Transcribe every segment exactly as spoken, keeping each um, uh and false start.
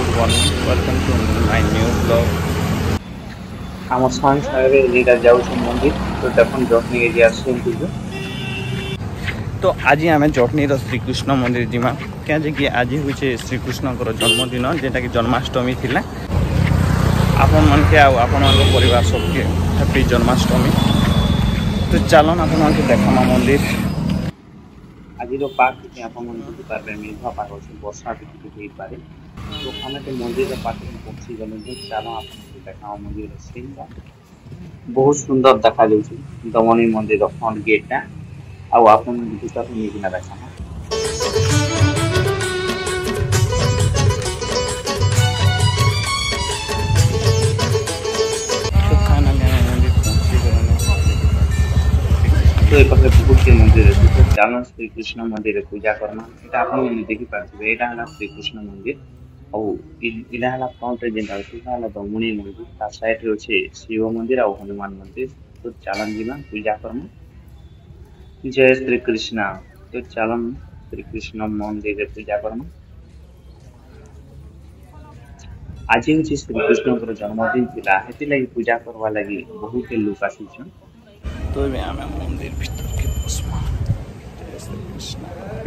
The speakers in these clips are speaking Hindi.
everyone, welcome to my new vlog. आम संग सारे लीडर जाऊ मंदिर तो देखन जटनी एरिया आसुंती तो आज आम जटनी श्रीकृष्ण मंदिर जीमा क्या कि आज हूँ श्रीकृष्ण जन्मदिन जेटा कि जन्माष्टमी थिला आपण मन के आपण परिवार सबके हैप्पी जन्माष्टमी। तो चलन आपण मन के देखमा मंदिर आज पार्क के आप देखी पारे मेघ पाग अच्छे वर्षा भी हो पारे तो हमें तो मंदिर पार्क में पहुंची गलु चलो आप देखा मंदिर सीन बहुत सुंदर देखा दमनी मंदिर फ्रंट गेटा आप भीतर नहीं देखा तो ये पाखे बहुत के मंदिर अच्छे तो चलो श्रीकृष्ण मंदिर पूजा करना यहाँ आप देखी पारे यहाँ है श्रीकृष्ण मंदिर और फ्रंट जेनटा दमनी मंदिर ता साइड रे अच्छे शिव मंदिर और हनुमान मंदिर तो चलन जीवा पूजा करना। जय श्री कृष्ण। तो चलन श्रीकृष्ण मंदिर पूजा करना। आज हूँ श्रीकृष्ण जन्मदिन थिला हेती लगी पूजा करवा लगी बहुत लोग आसीछन तो आम मंदिर भीतर के पसमा। जय श्री कृष्ण।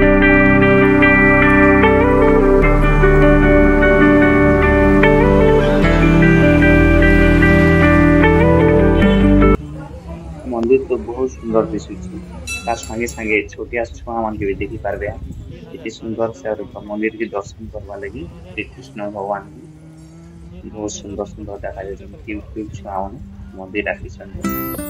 मंदिर तो बहुत सुंदर दिशुची संगे संगे छोटिया छुआ मान के भी देखी पारे इतनी सुंदर से मंदिर के दर्शन करवा लगी श्रीकृष्ण भगवान बहुत सुंदर सुंदर देखा जाए क्यूट क्यूट छुआ मैंने मंदिर आसी।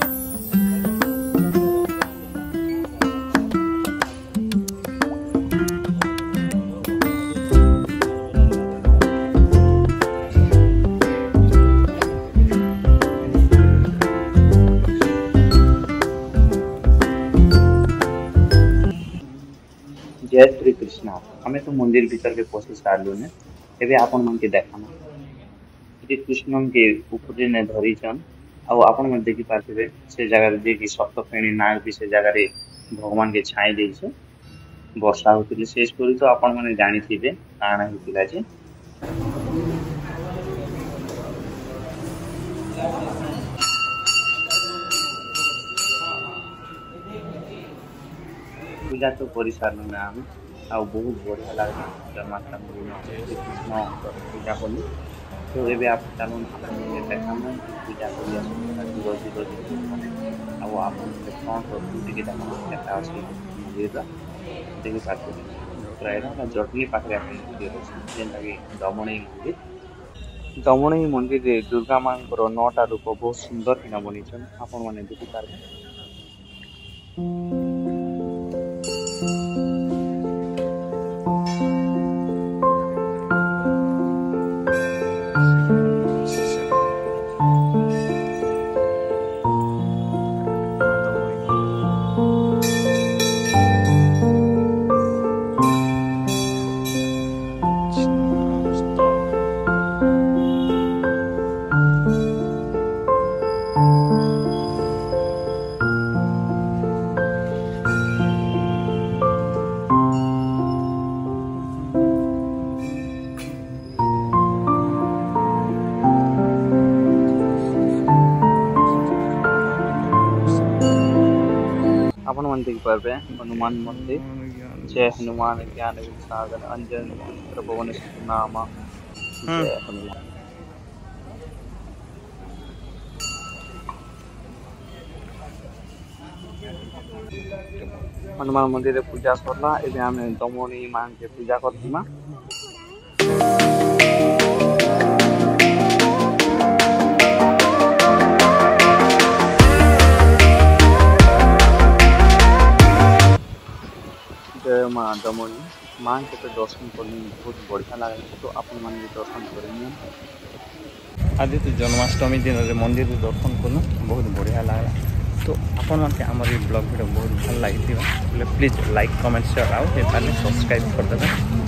जय श्री कृष्ण। हमें तो मंदिर भीतर के पशु सारू ने एवं आपण मन के देखाना श्री कृष्ण के ऊपर ने धरीचन आपण मन देखी पारे से जगह जे कि सप्तफेणी नाग भी से जगह भगवान के छाई दे वर्षा होती से स्टोरी तो आपण मैंने जानी थे काना होता जे पूजा तो कर सारू ना आम आ बहुत बढ़िया लगे जन्माष्टमी कृष्ण पूजा कलु तो ये आप चलो देखा पूजा कर मंदिर देखी पार्टी प्राय जटनी पाखे जेनटा कि दमनी मंदिर दमनी मंदिर दुर्गा माँ नौटा रूप बहुत सुंदर किना बनी आपण मैंने देखी पारे। अपन मन देख पारे हनुमान मंदिर जय हनुमान ज्ञान सागर अंजन पुत्र भवन नाम जय हनुमान। हनुमान मंदिर पूजा सरला एवं आम दमनी माँ के पूजा करथिमा। जय माँ दमनी माँ के तो दर्शन करने बहुत बढ़िया लगे तो अपन मान दर्शन करेंगे। आज तो जन्माष्टमी दिन रे मंदिर दर्शन कलु बहुत बढ़िया लगा तो आपण मन के हमर ब्लॉग वीडियो बहुत भल लगी प्लीज लाइक कमेंट शेयर आउ सब्सक्राइब कर देबे।